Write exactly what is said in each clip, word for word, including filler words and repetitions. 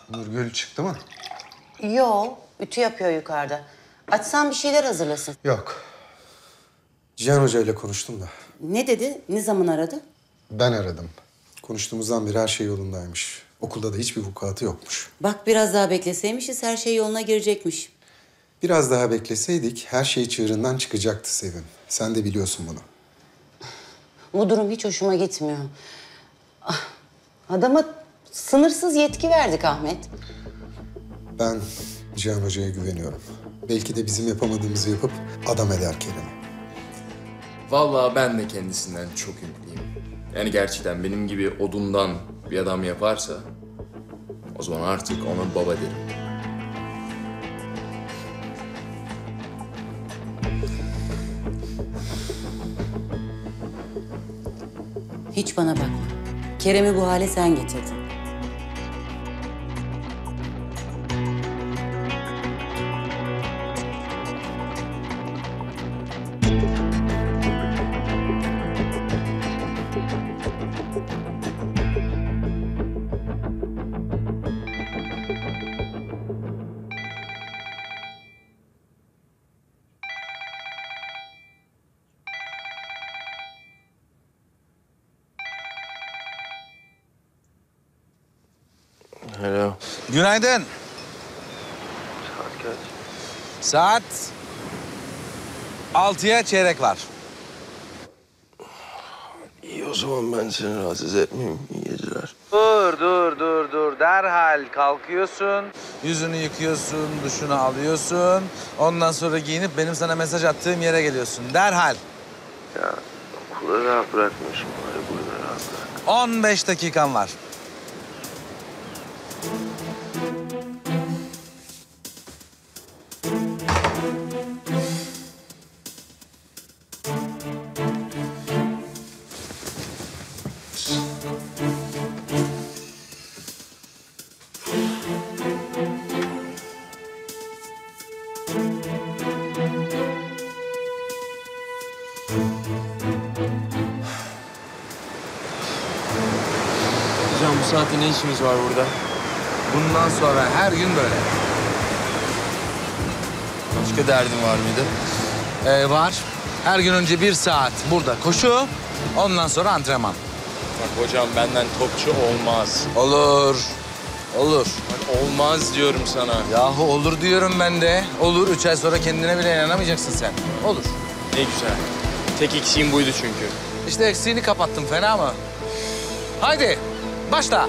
Nurgül çıktı mı? Yo, ütü yapıyor yukarıda. Açsam bir şeyler hazırlasın. Yok. Cihan Hoca ile konuştum da. Ne dedi? Ne zaman aradı? Ben aradım. Konuştuğumuzdan beri her şey yolundaymış. Okulda da hiçbir vukuatı yokmuş. Bak biraz daha bekleseymişiz her şey yoluna girecekmiş. Biraz daha bekleseydik her şey çığırından çıkacaktı Sevim. Sen de biliyorsun bunu. Bu durum hiç hoşuma gitmiyor. Ah, adama sınırsız yetki verdik Ahmet. Ben Cihan Hoca'ya güveniyorum. Belki de bizim yapamadığımızı yapıp adam eder Kerem'i. Vallahi ben de kendisinden çok ümitliyim. Yani gerçekten benim gibi odundan bir adam yaparsa o zaman artık ona baba derim. Hiç bana bakma. Kerem'i bu hale sen getirdin. Alo. Günaydın. Saat kaç? Saat altıya çeyrek var. İyi o zaman ben seni rahatsız etmeyeyim. İyi geceler. Dur, dur, dur, dur. Derhal kalkıyorsun. Yüzünü yıkıyorsun, duşunu alıyorsun. Ondan sonra giyinip benim sana mesaj attığım yere geliyorsun. Derhal. Ya okula rahat bırakmışım. Hadi burada rahat bırak. on beş dakikan var. Hocam bu saatte ne işimiz var burada? Bundan sonra her gün böyle. Başka derdin var mıydı? Ee, var. Her gün önce bir saat burada koşu. Ondan sonra antrenman. Bak hocam benden topçu olmaz. Olur. Olur. Bak olmaz diyorum sana. Yahu olur diyorum ben de. Olur. Üç ay sonra kendine bile inanamayacaksın sen. Olur. Ne güzel. Tek eksiğim buydu çünkü. İşte eksiğini kapattım. Fena mı? Haydi. Başla.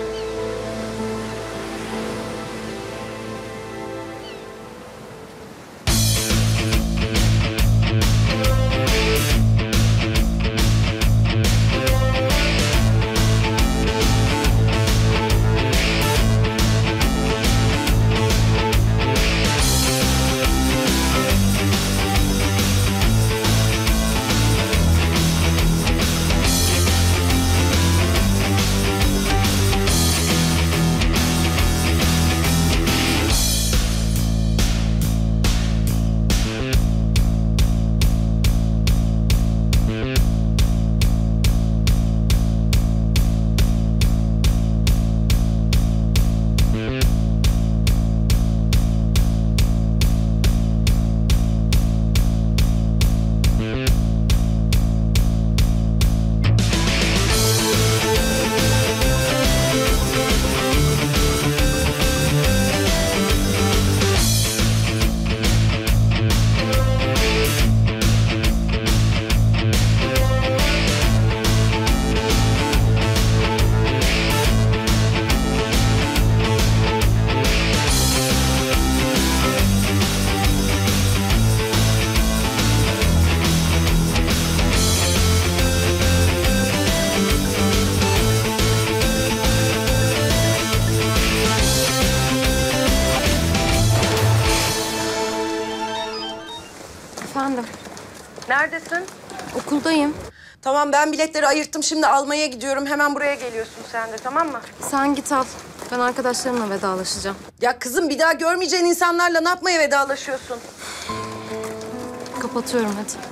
Efendim, Neredesin? okuldayım. Tamam ben biletleri ayırttım. Şimdi almaya gidiyorum. Hemen buraya geliyorsun sen de tamam mı? Sen git al. Ben arkadaşlarımla vedalaşacağım. Ya kızım bir daha görmeyeceğin insanlarla ne yapmaya vedalaşıyorsun? Kapatıyorum hadi.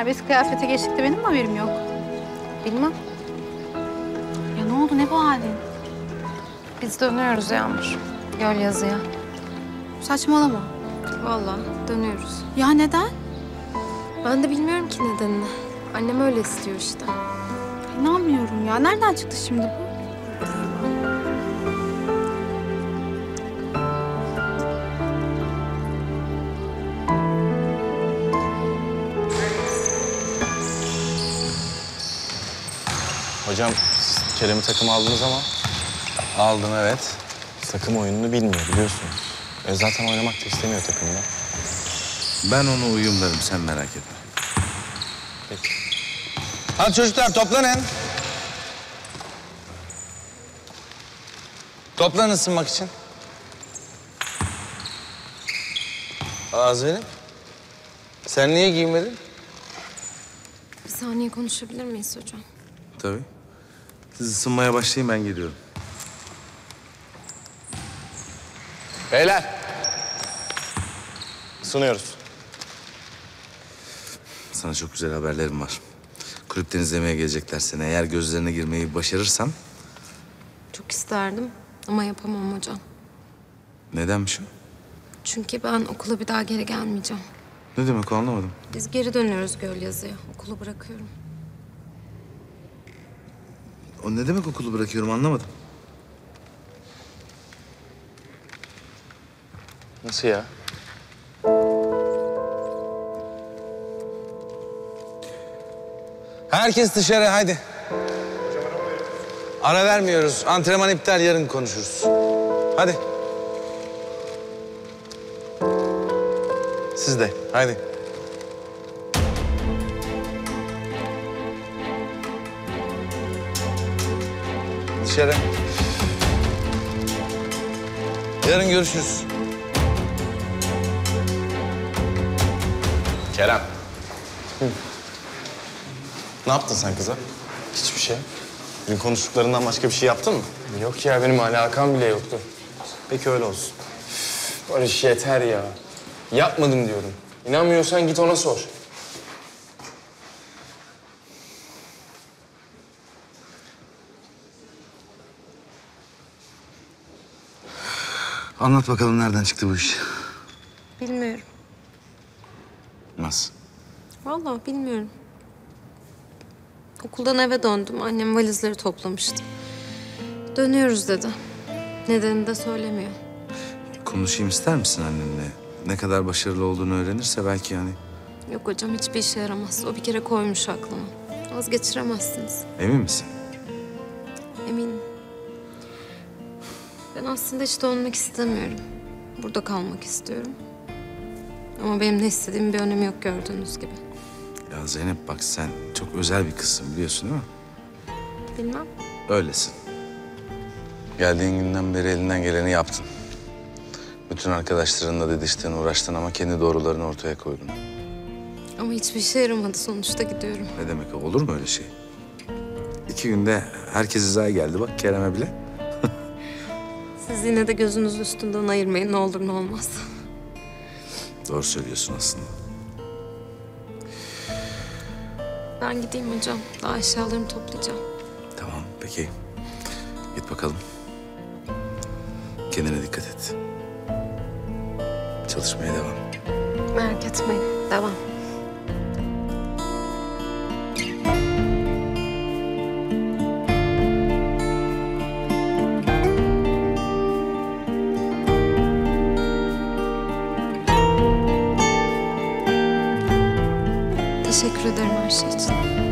serbest kıyafete geçtik de benim mi haberim yok? Bilmem. Ya ne oldu, ne bu halin? Biz dönüyoruz Yağmur. Göl yazıya. Saçmalama. Vallahi dönüyoruz. Ya neden? Ben de bilmiyorum ki nedenini. Annem öyle istiyor işte. İnanmıyorum ya. Nereden çıktı şimdi bu? Hocam siz Kerem'i takıma aldınız ama Aldım evet. takım oyununu bilmiyor biliyorsunuz. E zaten oynamak da istemiyor takımda. Ben onu uyumlarım, sen merak etme. Peki. Hadi çocuklar toplanın. Toplanın ısınmak için. Aa Zeynep. Sen niye giyinmedin? Bir saniye konuşabilir miyiz hocam? Tabii. Siz ısınmaya başlayın, ben geliyorum. Beyler. Sunuyoruz. Sana çok güzel haberlerim var. Kulüpten izlemeye gelecekler seni. Eğer gözlerine girmeyi başarırsan... Çok isterdim ama yapamam hocam. Nedenmiş o? Çünkü ben okula bir daha geri gelmeyeceğim. Ne demek o, anlamadım. Biz geri dönüyoruz göl yazıya. Okulu bırakıyorum. O ne demek okulu bırakıyorum, anlamadım. Nasıl ya? Herkes dışarı, haydi. Ara vermiyoruz. Antrenman iptal, yarın konuşuruz. Hadi. Siz de, haydi. Dışarı. Yarın görüşürüz. Kerem. Ne yaptın sen kıza? Hiçbir şey. Dün konuştuklarından başka bir şey yaptın mı? Yok ya, benim alakam bile yoktu. Peki öyle olsun. Barış yeter ya. Yapmadım diyorum. İnanmıyorsan git ona sor. Anlat bakalım, nereden çıktı bu iş? Bilmiyorum. Nasıl? Vallahi bilmiyorum. Okuldan eve döndüm. Annem valizleri toplamıştı. Dönüyoruz dedi. Nedenini de söylemiyor. Konuşayım ister misin annenle? Ne kadar başarılı olduğunu öğrenirse belki yani. Yok hocam, hiçbir işe yaramaz. O bir kere koymuş aklıma. Vazgeçiremezsiniz. Emin misin? Eminim. Ben aslında hiç dönmek istemiyorum. Burada kalmak istiyorum. Ama benim ne istediğim bir önemi yok gördüğünüz gibi. Ya Zeynep bak, sen çok özel bir kızsın, biliyorsun değil mi? Bilmem. Öylesin. Geldiğin günden beri elinden geleni yaptın. Bütün arkadaşlarınla didiştin, uğraştın ama kendi doğrularını ortaya koydun. Ama hiçbir işe yaramadı. Sonuçta gidiyorum. Ne demek o? Olur mu öyle şey? İki günde herkes hizaya geldi bak, Kerem'e bile. Siz yine de gözünüz üstünden ayırmayın. Ne olur ne olmaz. Doğru söylüyorsun aslında. Ben gideyim hocam. Daha eşyalarımı toplayacağım. Tamam, peki. Git bakalım. Kendine dikkat et. Çalışmaya devam. Merak etmeyin. Devam. Teşekkür ederim her şey için.